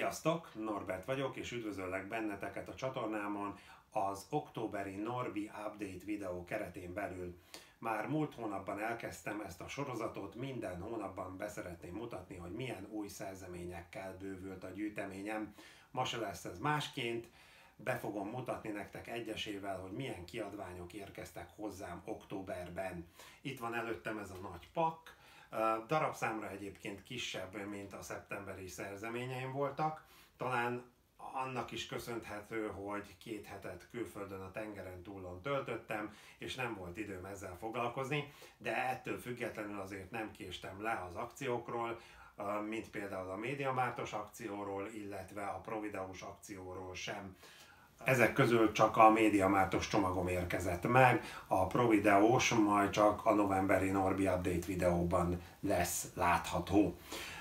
Sziasztok! Norbert vagyok, és üdvözöllek benneteket a csatornámon az októberi Norbi Update videó keretén belül. Már múlt hónapban elkezdtem ezt a sorozatot, minden hónapban beszeretném mutatni, hogy milyen új szerzeményekkel bővült a gyűjteményem. Ma se lesz ez másként, be fogom mutatni nektek egyesével, hogy milyen kiadványok érkeztek hozzám októberben. Itt van előttem ez a nagy pakk. Darabszámra egyébként kisebb, mint a szeptemberi szerzeményeim voltak. Talán annak is köszönhető, hogy 2 hetet külföldön a tengeren túlon töltöttem, és nem volt időm ezzel foglalkozni, de ettől függetlenül azért nem késtem le az akciókról, mint például a MediaMarkt-os akcióról, illetve a Provideus akcióról sem. Ezek közül csak a MediaMarkt-os csomagom érkezett meg, a Provideus majd csak a novemberi Norbi Update videóban lesz látható.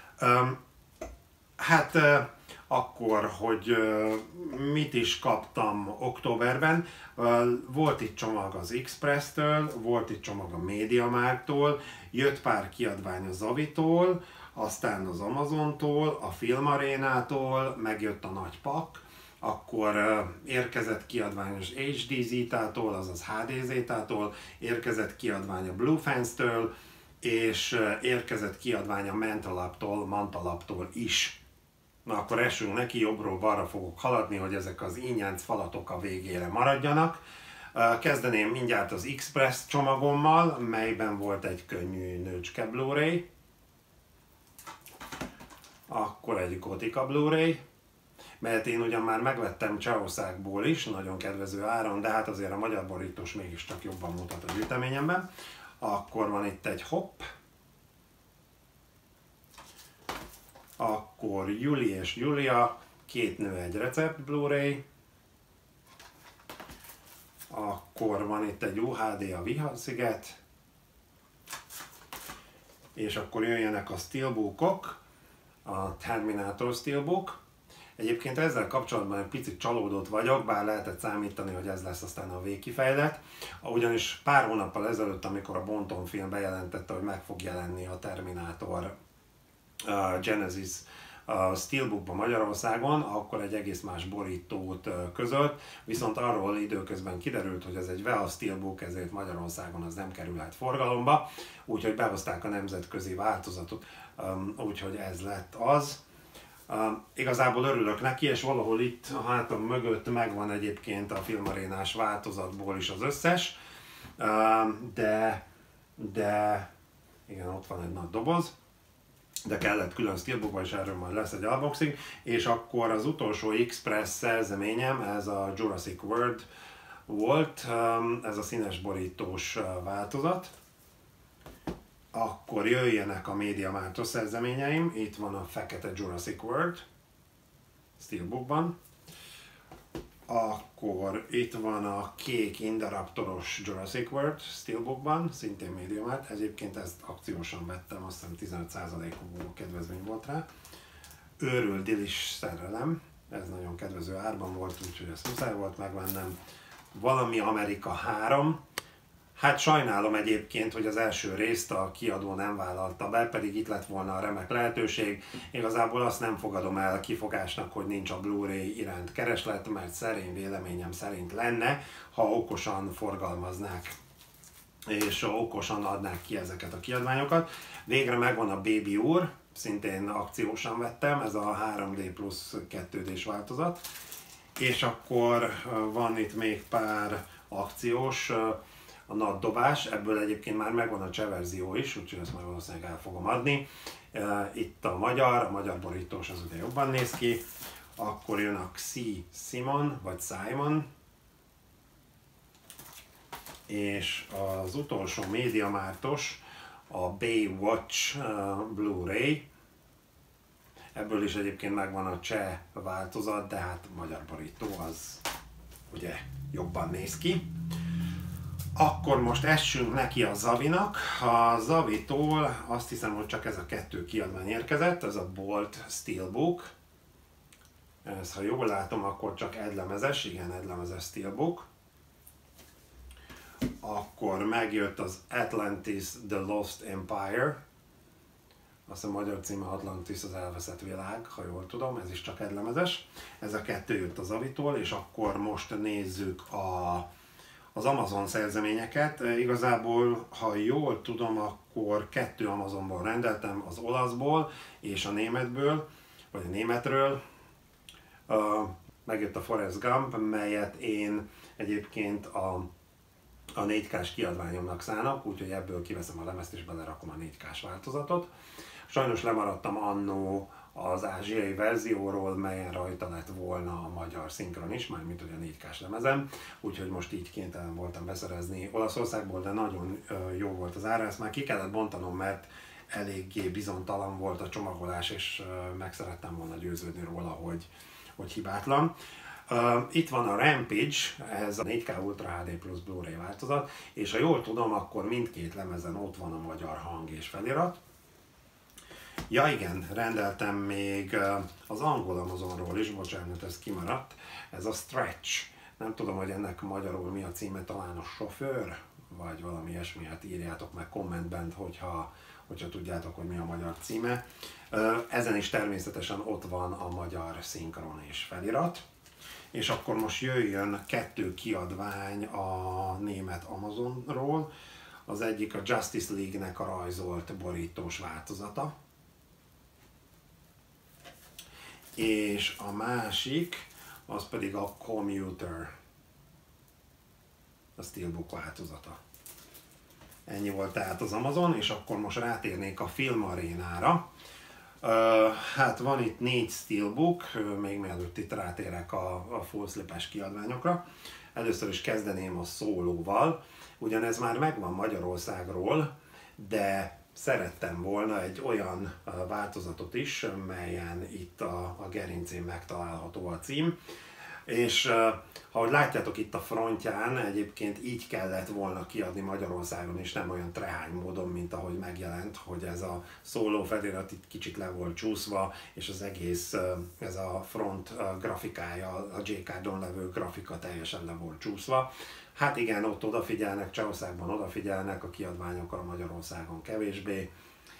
Akkor, hogy mit is kaptam októberben, volt itt csomag az Express-től, volt itt csomag a MediaMarkt-tól, jött pár kiadvány a Zavitól, aztán az Amazontól, a Filmarénától, megjött a nagy pakk, akkor érkezett kiadvány az HD Zitától, azaz HD Zitától, érkezett kiadvány a Bluefence-től, és érkezett kiadvány a Mantalaptól is. Na akkor essünk neki, jobbról balra fogok haladni, hogy ezek az ínyenc falatok a végére maradjanak. Kezdeném mindjárt az Express csomagommal, melyben volt egy könnyű nőcske Blu-ray, akkor egy Gotika Blu-ray, mert én ugyan már megvettem Csehországból is, nagyon kedvező áron, de hát azért a magyar borítós mégiscsak jobban mutat a gyűjteményemben. Akkor van itt egy Hopp, akkor Juli és Julia, 2 nő egy recept Blu-ray, akkor van itt egy UHD a Viharsziget, és akkor jöjjenek a Steelbookok, a Terminator Steelbook. Egyébként ezzel kapcsolatban egy picit csalódott vagyok, bár lehetett számítani, hogy ez lesz aztán a végkifejlet. Ugyanis pár hónappal ezelőtt, amikor a Bonton film bejelentette, hogy meg fog jelenni a Terminator Genesis Steelbookban Magyarországon, akkor egy egész más borítót közölt, viszont arról időközben kiderült, hogy ez egy VEA Steelbook, ezért Magyarországon az nem kerülhet forgalomba, úgyhogy behozták a nemzetközi változatot, úgyhogy ez lett az. Igazából örülök neki, és valahol itt a hátam mögött megvan egyébként a Filmarénás változatból is az összes, de igen, ott van egy nagy doboz, de kellett külön Steelbookba, és erről majd lesz egy unboxing, és akkor az utolsó Express szerzeményem, ez a Jurassic World volt, ez a színes borítós változat. Akkor jöjjenek a MediaMarkt-os szerzeményeim, itt van a fekete Jurassic World Steelbookban, akkor itt van a kék Indoraptoros Jurassic World Steelbookban, szintén MediaMarkt, egyébként ezt akciósan vettem, azt hiszem 15%-ú kedvezmény volt rá. Őrült Dilis szerelem, ez nagyon kedvező árban volt, úgyhogy ezt muszáj volt megvennem. Valami Amerika 3, hát sajnálom egyébként, hogy az első részt a kiadó nem vállalta be, pedig itt lett volna a remek lehetőség. Igazából azt nem fogadom el kifogásnak, hogy nincs a Blu-ray iránt kereslet, mert szerény véleményem szerint lenne, ha okosan forgalmaznák és okosan adnák ki ezeket a kiadványokat. Végre megvan a Baby úr, szintén akciósan vettem, ez a 3D plusz 2D-s változat. És akkor van itt még pár akciós, a nagy dobás, ebből egyébként már megvan a cseh verzió is, úgyhogy ezt már valószínűleg el fogom adni. Itt a magyar borítós az ugye jobban néz ki. Akkor jön a Simon, vagy Simon. És az utolsó MediaMarkt-os, a Baywatch Blu-ray. Ebből is egyébként megvan a cseh változat, de hát a magyar borító az ugye jobban néz ki. Akkor most essünk neki a Zavinak. A Zavitól azt hiszem, hogy csak ez a 2 kiadvány érkezett, ez a Bolt Steelbook. Ez, ha jól látom, akkor csak egylemezes, igen, egylemezes Steelbook. Akkor megjött az Atlantis The Lost Empire, azt a magyar címe Atlantis az elveszett világ, ha jól tudom, ez is csak egylemezes. Ez a 2 jött az Avitól, és akkor most nézzük az Amazon szerzeményeket. Igazából, ha jól tudom, akkor 2 Amazonból rendeltem, az olaszból és a németből, vagy a németről. Megjött a Forrest Gump, melyet én egyébként a 4K-s kiadványomnak szállnak, úgyhogy ebből kiveszem a lemezt és belerakom a 4K-s változatot. Sajnos lemaradtam annó az ázsiai verzióról, melyen rajta lett volna a magyar szinkron is, mármint hogy a 4K-s lemezem, úgyhogy most így kénytelen voltam beszerezni Olaszországból, de nagyon jó volt az ára, ezt már ki kellett bontanom, mert eléggé bizonytalan volt a csomagolás, és meg szerettem volna győződni róla, hogy hibátlan. Itt van a Rampage, ez a 4K Ultra HD Plus Blu-ray változat, és ha jól tudom, akkor mindkét lemezen ott van a magyar hang és felirat. Ja igen, rendeltem még az angol Amazonról is, bocsánat, ez kimaradt, ez a Stretch. Nem tudom, hogy ennek magyarul mi a címe, talán a sofőr, vagy valami ilyesmilyet írjátok meg kommentben, hogyha tudjátok, hogy mi a magyar címe. Ezen is természetesen ott van a magyar szinkron és felirat. És akkor most jöjjön 2 kiadvány a német Amazonról. Az egyik a Justice League-nek a rajzolt borítós változata. És a másik, az pedig a Commuter, a Steelbook változata. Ennyi volt tehát az Amazon, és akkor most rátérnék a Filmarénára. Hát van itt 4 Steelbook, még mielőtt itt rátérek a full slip-es kiadványokra. Először is kezdeném a szólóval, ugyanez már megvan Magyarországról, de szerettem volna egy olyan változatot is, melyen itt a gerincén megtalálható a cím. És ahogy látjátok itt a frontján, egyébként így kellett volna kiadni Magyarországon is, nem olyan trehány módon, mint ahogy megjelent, hogy ez a szóló felirat itt kicsit le volt csúszva, és az egész, ez a front grafikája, a J-cardon levő grafika teljesen le volt csúszva. Hát igen, ott odafigyelnek, Csehországban odafigyelnek, a kiadványokra Magyarországon kevésbé.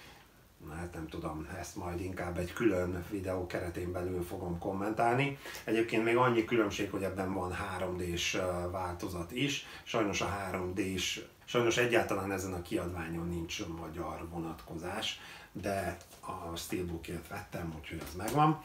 Hát nem tudom, ezt majd inkább egy külön videó keretén belül fogom kommentálni. Egyébként még annyi különbség, hogy ebben van 3D-s változat is. Sajnos a 3D-s, sajnos egyáltalán ezen a kiadványon nincs magyar vonatkozás, de a Steelbookért vettem, úgyhogy az megvan.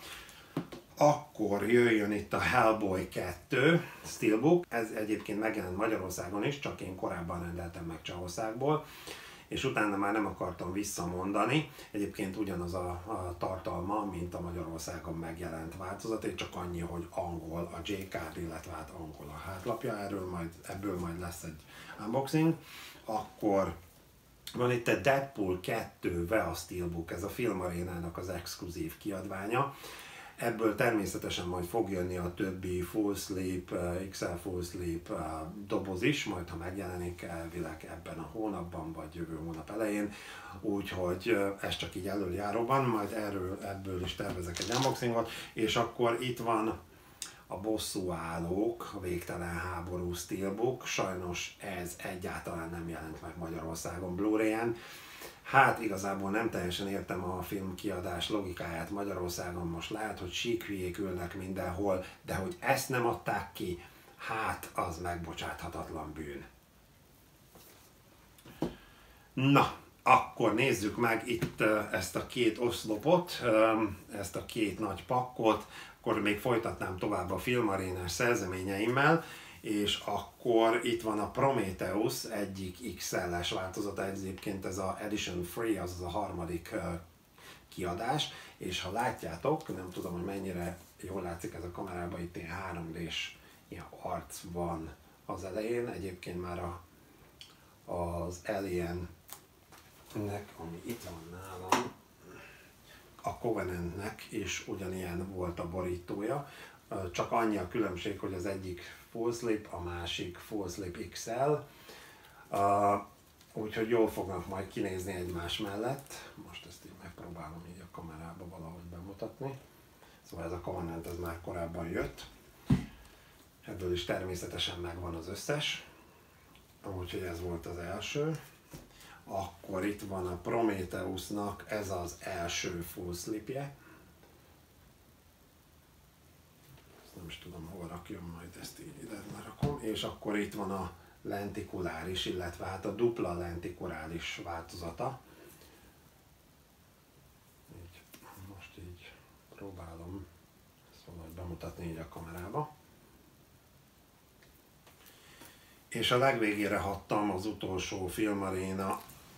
Akkor jöjjön itt a Hellboy 2 Steelbook. Ez egyébként megjelent Magyarországon is, csak én korábban rendeltem meg Csehországból, és utána már nem akartam visszamondani. Egyébként ugyanaz a tartalma, mint a Magyarországon megjelent változat, csak annyi, hogy angol a J-card, illetve hát angol a hátlapja, ebből majd lesz egy unboxing. Akkor van itt egy Deadpool 2 VEA Steelbook, ez a Filmarénának az exkluzív kiadványa. Ebből természetesen majd fog jönni a többi Full Sleep, XL Full Sleep doboz is, majd ha megjelenik elvileg ebben a hónapban, vagy jövő hónap elején. Úgyhogy ez csak így előjáróban, majd ebből is tervezek egy unboxingot, és akkor itt van a Bosszúállók, a Végtelen háború Steelbook. Sajnos ez egyáltalán nem jelent meg Magyarországon Blu-ray-en. Hát igazából nem teljesen értem a filmkiadás logikáját Magyarországon, most lehet, hogy síkhülyék ülnek mindenhol, de hogy ezt nem adták ki, hát az megbocsáthatatlan bűn. Na, akkor nézzük meg itt ezt a 2 oszlopot, ezt a 2 nagy pakkot, akkor még folytatnám tovább a Filmarénás szerzeményeimmel, és akkor itt van a Prometheus egyik XL-es változata, egyébként ez a Edition Free, azaz a 3. kiadás, és ha látjátok, nem tudom, hogy mennyire jól látszik ez a kamerában, itt ilyen 3D-s ilyen arc van az elején, egyébként már az Alien-nek, ami itt van nálam, a Covenant-nek is ugyanilyen volt a borítója, csak annyi a különbség, hogy az egyik Full Slip, a másik Full Slip XL, úgyhogy jól fognak majd kinézni egymás mellett. Most ezt így megpróbálom így a kamerába valahogy bemutatni. Szóval ez a Covenant, ez már korábban jött. Ebből is természetesen megvan az összes, úgyhogy ez volt az első. akkor itt van a Prometheusnak ez az első full slipje. Ezt nem is tudom, hol rakjam, majd ezt így ide rakom. És akkor itt van a lentikuláris, illetve hát a dupla lentikuláris változata. Most így próbálom ezt valahogy bemutatni így a kamerába. És a legvégére hattam az utolsó Filmaréna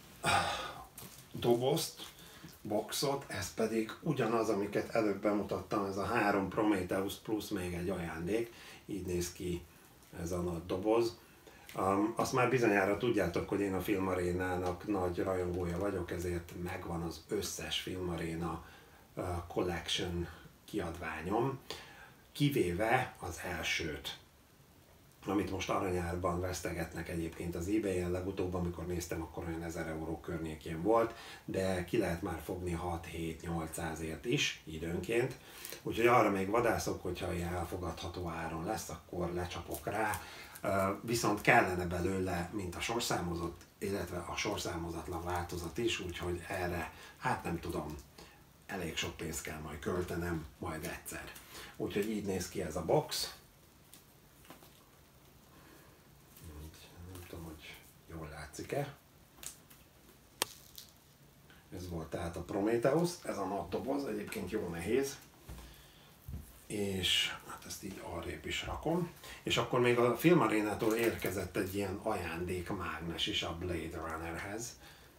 dobozt, boxot, ez pedig ugyanaz, amiket előbb bemutattam, ez a 3 Prometheus plusz még egy ajándék, így néz ki ez a nagy doboz. Azt már bizonyára tudjátok, hogy én a Filmarénának nagy rajongója vagyok, ezért megvan az összes Filmaréna Collection kiadványom, kivéve az elsőt, amit most aranyárban vesztegetnek egyébként az eBay-en, legutóbb, amikor néztem, akkor olyan 1000 euró környékén volt, de ki lehet már fogni 6-7-800-ért is időnként. Úgyhogy arra még vadászok, hogyha ilyen elfogadható áron lesz, akkor lecsapok rá. Viszont kellene belőle, mint a sorszámozott, illetve a sorszámozatlan változat is, úgyhogy erre, hát nem tudom, elég sok pénzt kell majd költenem, majd egyszer. Úgyhogy így néz ki ez a box. Nem tudom, hogy jól látszik-e. Ez volt tehát a Prometheus, ez a nagy doboz, egyébként jó nehéz. És hát ezt így arrébb is rakom. És akkor még a Filmarénától érkezett egy ilyen ajándékmágnes is a Blade Runnerhez.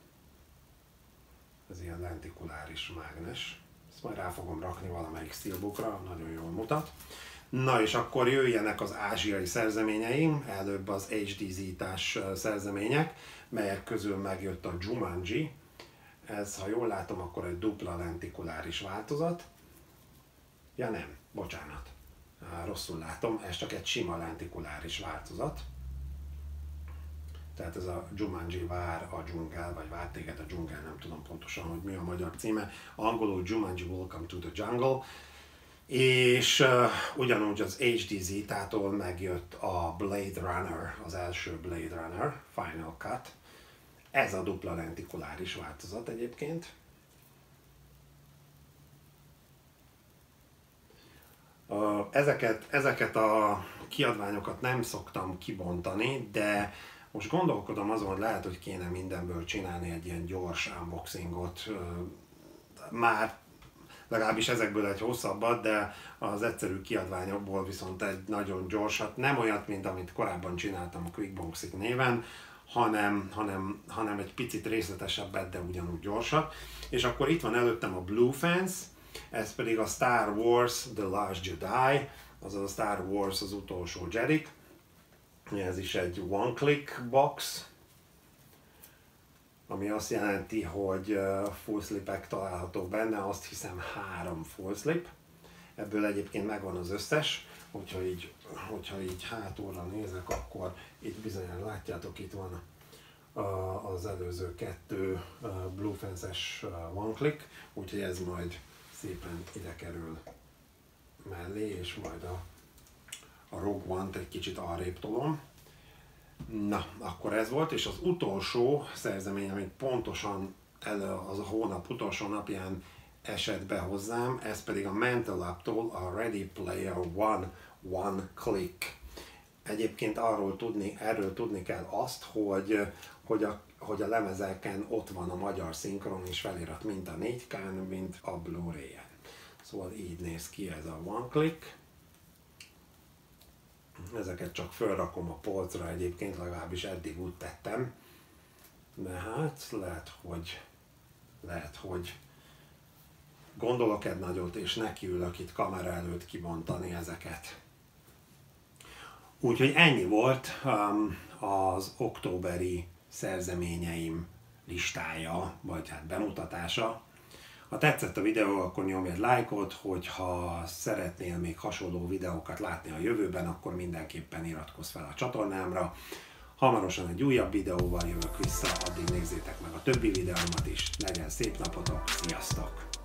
Ez ilyen lentikuláris mágnes. Ezt majd rá fogom rakni valamelyik steelbookra, nagyon jól mutat. Na és akkor jöjjenek az ázsiai szerzeményeim, előbb az HD-zítás szerzemények, melyek közül megjött a Jumanji. Ez, ha jól látom, akkor egy dupla lentikuláris változat. Ja nem, bocsánat, rosszul látom, ez csak egy sima lentikuláris változat. Tehát ez a Jumanji vár a dzsungel, vagy vár téged a dzsungel, nem tudom pontosan, hogy mi a magyar címe. Angolul Jumanji Welcome to the Jungle. És ugyanúgy az HD Zitától megjött a Blade Runner, az első Blade Runner, Final Cut. Ez a dupla lentikuláris változat egyébként. Ezeket a kiadványokat nem szoktam kibontani, de most gondolkodom azon, hogy lehet, hogy kéne mindenből csinálni egy ilyen gyors unboxingot. Már legalábbis ezekből egy hosszabbat, de az egyszerű kiadványokból viszont egy nagyon gyorsat, nem olyat, mint amit korábban csináltam a Quickboxing néven, hanem egy picit részletesebbet, de ugyanúgy gyorsat. És akkor itt van előttem a Blue Fence, ez pedig a Star Wars The Last Jedi, azaz a Star Wars az utolsó Jedi. Ez is egy one-click box, ami azt jelenti, hogy full slipek találhatók benne, azt hiszem 3 full slip. Ebből egyébként megvan az összes, hogyha így hátulra nézek, akkor itt bizonyan látjátok, itt van az előző 2 Blue Fence-es one-click, úgyhogy ez majd szépen ide kerül mellé, és majd a Rogue One-t egy kicsit arrébb tolom. Na, akkor ez volt, és az utolsó szerzemény, amit pontosan az a hónap utolsó napján esett be hozzám, ez pedig a Mental Lab-tól a Ready Player One One Click. Egyébként erről tudni kell azt, hogy a lemezeken ott van a magyar szinkron és felirat mind a 4K-n, mint a Blu-ray-en. Szóval így néz ki ez a One Click. Ezeket csak felrakom a polcra, egyébként legalábbis eddig úgy tettem. De hát lehet, hogy gondolok egy nagyot, és nekiülök itt kamera előtt kibontani ezeket. Úgyhogy ennyi volt az októberi szerzeményeim listája, vagy hát bemutatása. Ha tetszett a videó, akkor nyomj egy lájkot, hogyha szeretnél még hasonló videókat látni a jövőben, akkor mindenképpen iratkozz fel a csatornámra. Hamarosan egy újabb videóval jövök vissza, addig nézzétek meg a többi videómat is. Legyen szép napotok, sziasztok!